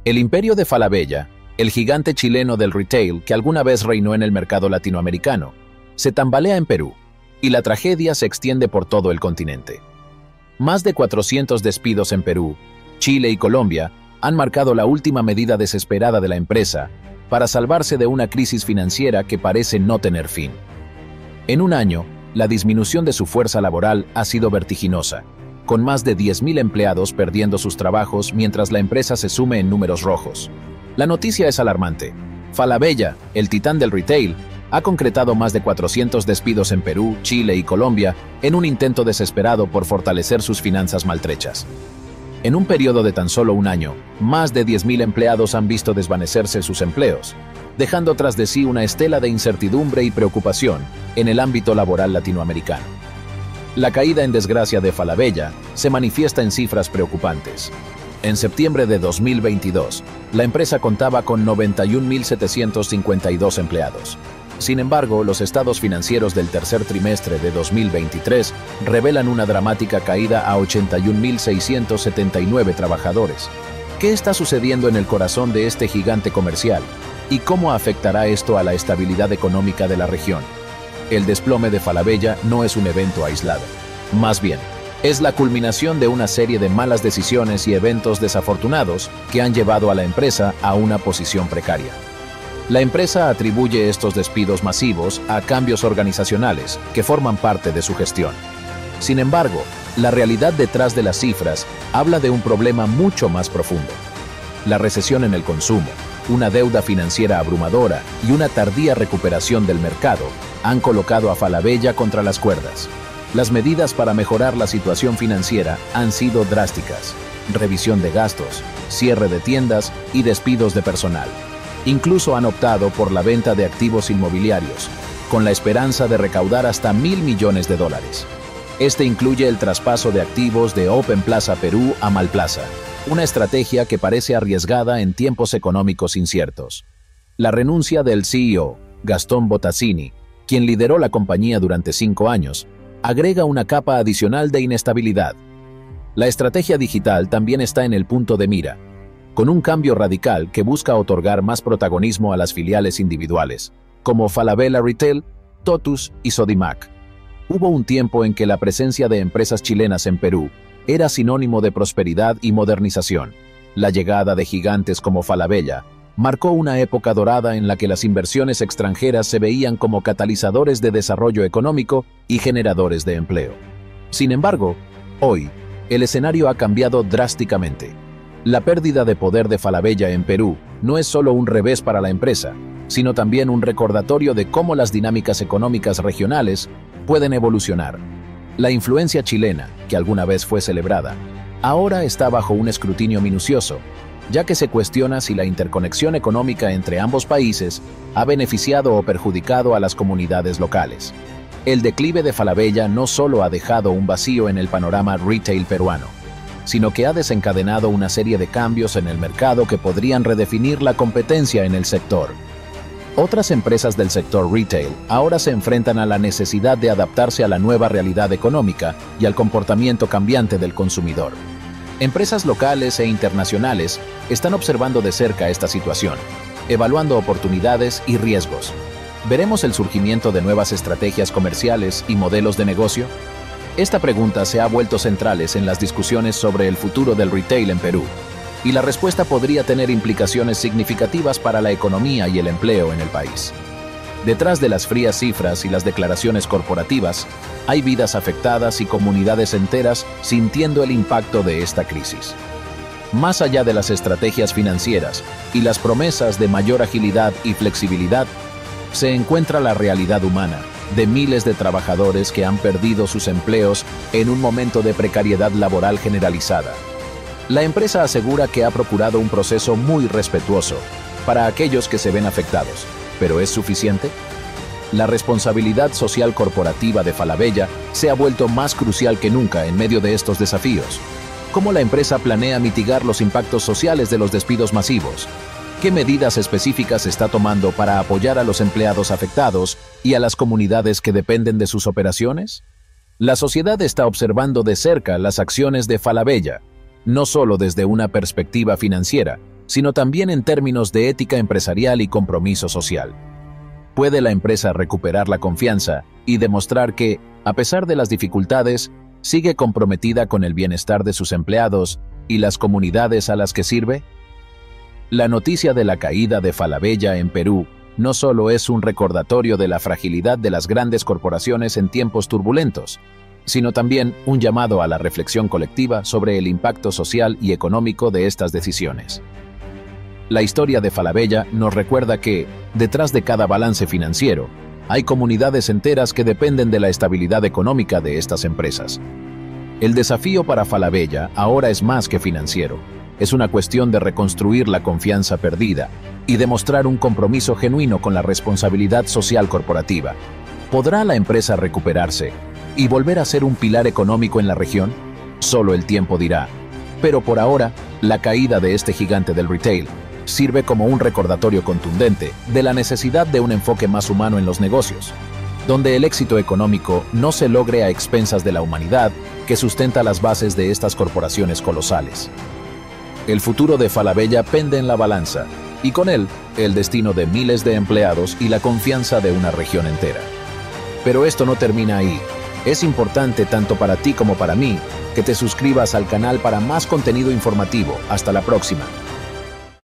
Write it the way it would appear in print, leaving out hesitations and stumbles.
El imperio de Falabella, el gigante chileno del retail que alguna vez reinó en el mercado latinoamericano, se tambalea en Perú, y la tragedia se extiende por todo el continente. Más de 400 despidos en Perú, Chile y Colombia han marcado la última medida desesperada de la empresa para salvarse de una crisis financiera que parece no tener fin. En un año, la disminución de su fuerza laboral ha sido vertiginosa, con más de 10.000 empleados perdiendo sus trabajos mientras la empresa se sume en números rojos. La noticia es alarmante. Falabella, el titán del retail, ha concretado más de 400 despidos en Perú, Chile y Colombia en un intento desesperado por fortalecer sus finanzas maltrechas. En un periodo de tan solo un año, más de 10.000 empleados han visto desvanecerse sus empleos, dejando tras de sí una estela de incertidumbre y preocupación en el ámbito laboral latinoamericano. La caída en desgracia de Falabella se manifiesta en cifras preocupantes. En septiembre de 2022, la empresa contaba con 91.752 empleados. Sin embargo, los estados financieros del tercer trimestre de 2023 revelan una dramática caída a 81.679 trabajadores. ¿Qué está sucediendo en el corazón de este gigante comercial? ¿Y cómo afectará esto a la estabilidad económica de la región? El desplome de Falabella no es un evento aislado. Más bien, es la culminación de una serie de malas decisiones y eventos desafortunados que han llevado a la empresa a una posición precaria. La empresa atribuye estos despidos masivos a cambios organizacionales que forman parte de su gestión. Sin embargo, la realidad detrás de las cifras habla de un problema mucho más profundo. La recesión en el consumo, una deuda financiera abrumadora y una tardía recuperación del mercado han colocado a Falabella contra las cuerdas. Las medidas para mejorar la situación financiera han sido drásticas: revisión de gastos, cierre de tiendas y despidos de personal. Incluso han optado por la venta de activos inmobiliarios, con la esperanza de recaudar hasta $1.000 millones. Este incluye el traspaso de activos de Open Plaza Perú a Malplaza, una estrategia que parece arriesgada en tiempos económicos inciertos. La renuncia del CEO, Gastón Bottazzini, quien lideró la compañía durante 5 años, agrega una capa adicional de inestabilidad. La estrategia digital también está en el punto de mira, con un cambio radical que busca otorgar más protagonismo a las filiales individuales, como Falabella Retail, Totus y Sodimac. Hubo un tiempo en que la presencia de empresas chilenas en Perú era sinónimo de prosperidad y modernización. La llegada de gigantes como Falabella marcó una época dorada en la que las inversiones extranjeras se veían como catalizadores de desarrollo económico y generadores de empleo. Sin embargo, hoy, el escenario ha cambiado drásticamente. La pérdida de poder de Falabella en Perú no es solo un revés para la empresa, sino también un recordatorio de cómo las dinámicas económicas regionales pueden evolucionar. La influencia chilena, que alguna vez fue celebrada, ahora está bajo un escrutinio minucioso, ya que se cuestiona si la interconexión económica entre ambos países ha beneficiado o perjudicado a las comunidades locales. El declive de Falabella no solo ha dejado un vacío en el panorama retail peruano, sino que ha desencadenado una serie de cambios en el mercado que podrían redefinir la competencia en el sector. Otras empresas del sector retail ahora se enfrentan a la necesidad de adaptarse a la nueva realidad económica y al comportamiento cambiante del consumidor. Empresas locales e internacionales están observando de cerca esta situación, evaluando oportunidades y riesgos. ¿Veremos el surgimiento de nuevas estrategias comerciales y modelos de negocio? Esta pregunta se ha vuelto centrales en las discusiones sobre el futuro del retail en Perú, y la respuesta podría tener implicaciones significativas para la economía y el empleo en el país. Detrás de las frías cifras y las declaraciones corporativas, hay vidas afectadas y comunidades enteras sintiendo el impacto de esta crisis. Más allá de las estrategias financieras y las promesas de mayor agilidad y flexibilidad, se encuentra la realidad humana de miles de trabajadores que han perdido sus empleos en un momento de precariedad laboral generalizada. La empresa asegura que ha procurado un proceso muy respetuoso para aquellos que se ven afectados, ¿pero es suficiente? La responsabilidad social corporativa de Falabella se ha vuelto más crucial que nunca en medio de estos desafíos. ¿Cómo la empresa planea mitigar los impactos sociales de los despidos masivos? ¿Qué medidas específicas está tomando para apoyar a los empleados afectados y a las comunidades que dependen de sus operaciones? La sociedad está observando de cerca las acciones de Falabella, no solo desde una perspectiva financiera, sino también en términos de ética empresarial y compromiso social. ¿Puede la empresa recuperar la confianza y demostrar que, a pesar de las dificultades, sigue comprometida con el bienestar de sus empleados y las comunidades a las que sirve? La noticia de la caída de Falabella en Perú no solo es un recordatorio de la fragilidad de las grandes corporaciones en tiempos turbulentos, sino también un llamado a la reflexión colectiva sobre el impacto social y económico de estas decisiones. La historia de Falabella nos recuerda que, detrás de cada balance financiero, hay comunidades enteras que dependen de la estabilidad económica de estas empresas. El desafío para Falabella ahora es más que financiero. Es una cuestión de reconstruir la confianza perdida y demostrar un compromiso genuino con la responsabilidad social corporativa. ¿Podrá la empresa recuperarse y volver a ser un pilar económico en la región? Solo el tiempo dirá. Pero por ahora, la caída de este gigante del retail sirve como un recordatorio contundente de la necesidad de un enfoque más humano en los negocios, donde el éxito económico no se logre a expensas de la humanidad que sustenta las bases de estas corporaciones colosales. El futuro de Falabella pende en la balanza, y con él, el destino de miles de empleados y la confianza de una región entera. Pero esto no termina ahí. Es importante tanto para ti como para mí que te suscribas al canal para más contenido informativo. Hasta la próxima.